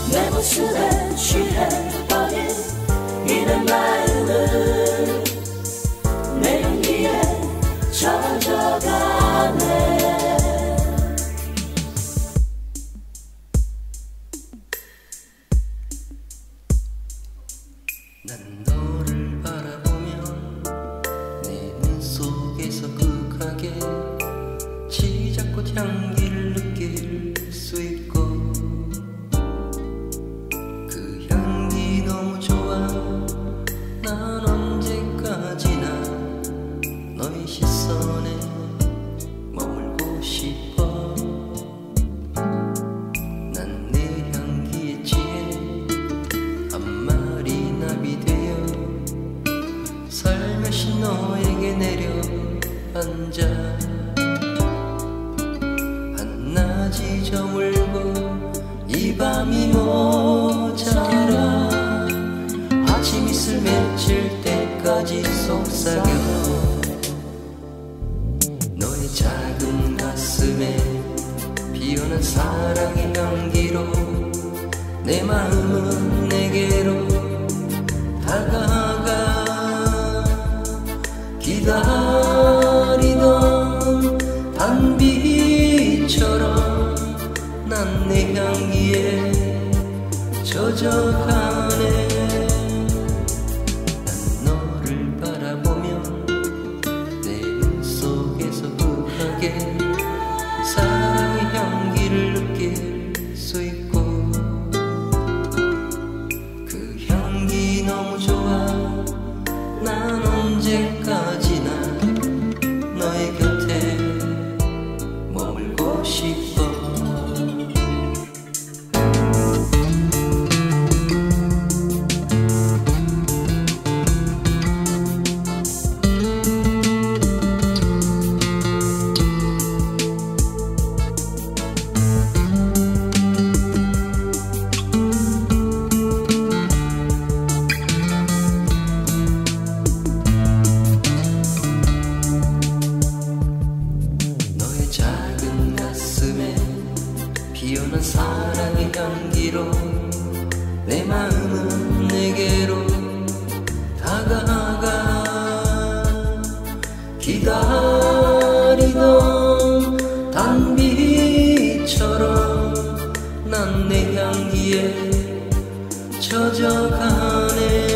내 모습에 취해버린 이내 마음은 내 향기에 젖어가네. 난 너를 바라보면 내 눈 속에서 극하게 치자꽃 향기를 느낄 수 있고 그 향기 너무 좋아. 난 언제까지나 너의 시선에 머물고 싶어. 난 내 향기에 취해 한 마리 나비 되어 살며시 너에게 내려앉아. 한낮이 저물고 이 밤이 모자라. 아침 이슬 맺힐 때까지 속삭여. 너의 작은 가슴에 피어난 사랑의 향기로 내 마음은 내게로 다가가. 기다리던 단비처럼 난 내 향기에 젖어가네. 난 너를 바라보면 내 눈 속에서 극하게 사랑의 향기를 느낄 수 있고 그 향기 너무 좋아. 난 언제까지나 너의 곁에 머물고 싶어. 작은 가슴에 피어난 사랑의 향기로 내 마음은 내게로 다가가. 기다리던 단비처럼 난 내 향기에 젖어가네.